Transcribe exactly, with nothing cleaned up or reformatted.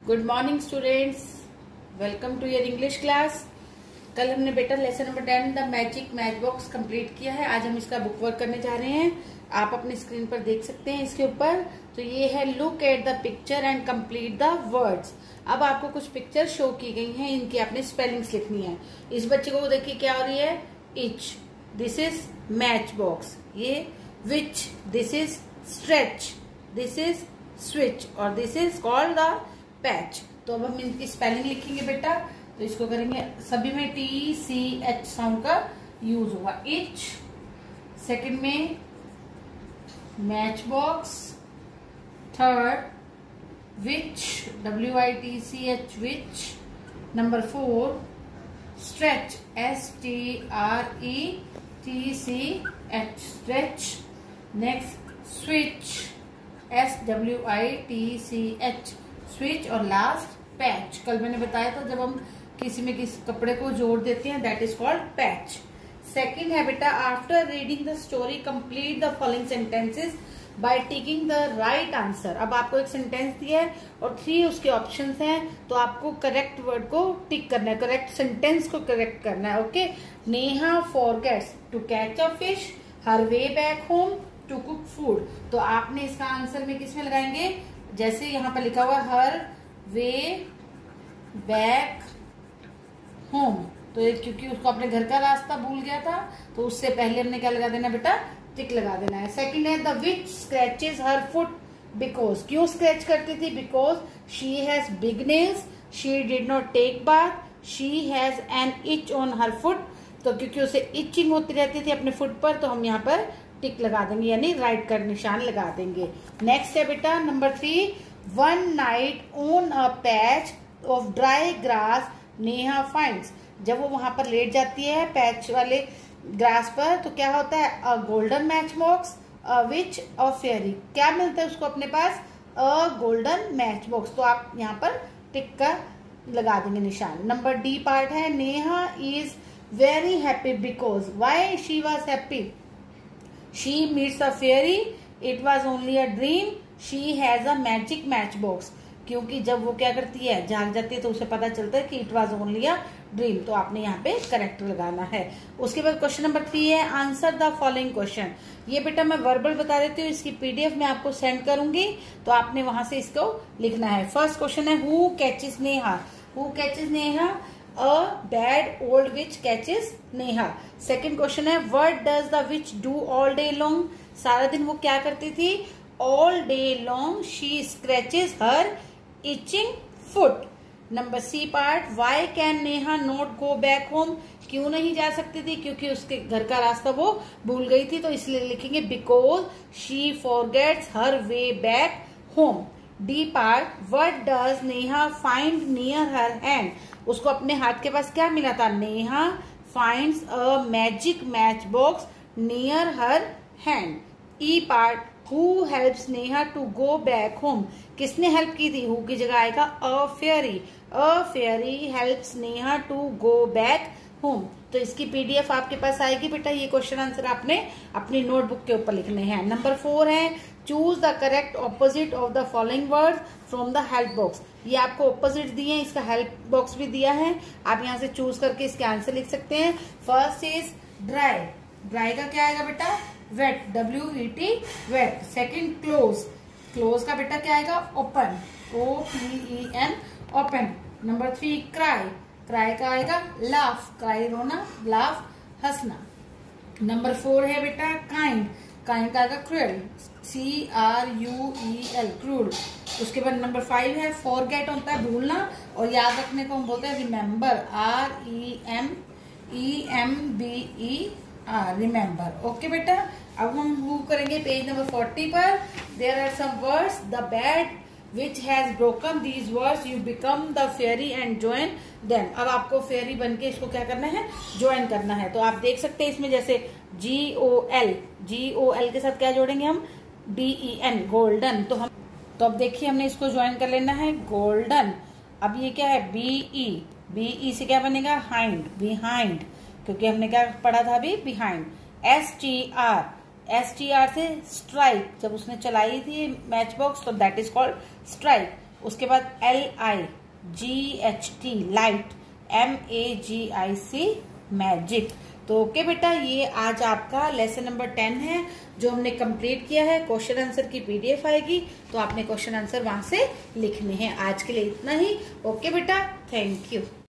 Good morning students, welcome to your English class. कल हमने बेटा lesson number ten the magic match box complete किया है। आज हम इसका बुक वर्क करने जा रहे हैं। आप अपनी स्क्रीन पर देख सकते हैं इसके ऊपर। तो ये है look at the picture and complete the words. अब आपको कुछ पिक्चर शो की गई हैं, इनकी आपने स्पेलिंग्स लिखनी है। इस बच्चे को देखिए क्या हो रही है, each, this is match box, ये which, this is stretch, this is switch और this is called the patch. तो अब हम इनकी स्पेलिंग लिखेंगे बेटा। तो इसको करेंगे, सभी में टी सी एच साउंड का यूज होगा। इच, सेकंड में match box, third which, W I T C H which, number four stretch, S T R E T C H stretch, next switch, S W I T C H switch और last patch. कल मैंने बताया था जब हम किसी में किसी कपड़े को जोड़ देते हैं that is called patch. Second है बेटा, after reading the story complete the following sentences by ticking the right answer. अब आपको एक सेंटेंस दिया है और थ्री उसके ऑप्शंस हैं, तो आपको करेक्ट वर्ड को टिक करना है, करेक्ट सेंटेंस को करेक्ट करना है। Okay, Neha forgets to catch a fish, her way back home to cook food. तो आपने इसका आंसर में किसमें लगाएंगे, जैसे यहाँ पर लिखा हुआ हर वे बैक होम, तो ये क्योंकि उसको अपने घर का रास्ता भूल गया था, तो उससे पहले हमने क्या लगा देना बेटा, टिक लगा देना है। सेकंड है the witch scratches her foot because, क्यों स्क्रैच करती थी, because she has big nails, she did not take bath, she has an itch on her foot. तो क्योंकि उसे इचिंग होती रहती थी अपने फुट पर, तो हम यहाँ पर टिक लगा देंगे, यानी राइट का निशान लगा देंगे। नेक्स्ट है बेटा number three, one night on a patch of dry grass Neha finds. जब वो वहां पर लेट जाती है पैच वाले ग्रास पर, तो क्या होता है, a golden match box, a witch, a fairy. क्या मिलता है उसको अपने पास, अ गोल्डन मैच बॉक्स। तो आप यहाँ पर टिक का लगा देंगे निशान। नंबर डी पार्ट है, Neha is very happy because, why she was happy, she meets a fairy, it was only a dream, she has a magic matchbox। क्योंकि जब वो क्या करती है, जाग जाती है, तो उसे पता चलता है कि it was only a dream. तो आपने यहाँ पे करेक्ट लगाना है। उसके बाद क्वेश्चन नंबर थ्री है, आंसर द फॉलोइंग क्वेश्चन। ये बेटा मैं वर्बल बता देती हूँ, इसकी पीडीएफ में आपको सेंड करूंगी, तो आपने वहां से इसको लिखना है। फर्स्ट क्वेश्चन है, who catches Neha, who catches Neha, A bad old witch catches Neha. Second question है, what does the witch do all day long? सारा दिन वो क्या करती थी, all day long she scratches her itching foot। Number C part, why can Neha not go back home? क्यों नहीं जा सकती थी, क्योंकि उसके घर का रास्ता वो भूल गई थी, तो इसलिए लिखेंगे because she forgets her way back home। D part, what does Neha find near her hand? उसको अपने हाथ के पास क्या मिला था, Neha finds a magic matchbox near her hand। E part, who helps Neha to go back home? किसने हेल्प की थी, who की जगह आएगा a fairy, a fairy helps Neha to go back home। तो इसकी पीडीएफ आपके पास आएगी बेटा। ये क्वेश्चन आंसर आपने अपनी नोटबुक के ऊपर लिखने हैं। नंबर फोर है, choose the correct opposite of the following word from the help box. ये आपको ऑपोजिट दिए हैं, इसका हेल्प बॉक्स भी दिया है, आप यहाँ से चूज करके इसके आंसर लिख सकते हैं। फर्स्ट इज ड्राई, ड्राई का क्या आएगा बेटा, wait, W E T wait. Second close, close का बेटा क्या आएगा, open, O P E N open. Number three cry, cry का आएगा लाफ, क्राई रोना, लाफ हंसना। नंबर फोर है बेटा काइंड, काइंड का आएगा cruel, C R U E L, crude. उसके बाद नंबर फाइव है फॉरगेट, होता है भूलना, और याद रखने को हम बोलते हैं remember, R E M E M B E R, remember. Okay बेटा, अब हम मूव करेंगे पेज नंबर फोर्टी पर। There are some words, the bad which has broken these words you become the fairy and join them। अब आपको fairy बन के इसको क्या करना है, ज्वाइन करना है। तो आप देख सकते हैं इसमें जैसे जी ओ एल, जी ओ एल के साथ क्या जोड़ेंगे हम, डी ई एन, गोल्डन। तो हम तो अब देखिए हमने इसको ज्वाइन कर लेना है, गोल्डन। अब ये क्या है, बी ई, बी ई से क्या बनेगा, हाइंड, बिहाइंड, क्योंकि हमने क्या पढ़ा था अभी, behind. S T R, S T R से स्ट्राइक, जब उसने चलाई थी मैच बॉक्स, तो दैट इज कॉल्ड स्ट्राइक। उसके बाद L I G H T light, M A G I C magic. तो ओके बेटा, ये आज आपका लेसन नंबर टेन है जो हमने कंप्लीट किया है। क्वेश्चन आंसर की पीडीएफ आएगी तो आपने क्वेश्चन आंसर वहां से लिखने हैं। आज के लिए इतना ही। ओके बेटा, थैंक यू।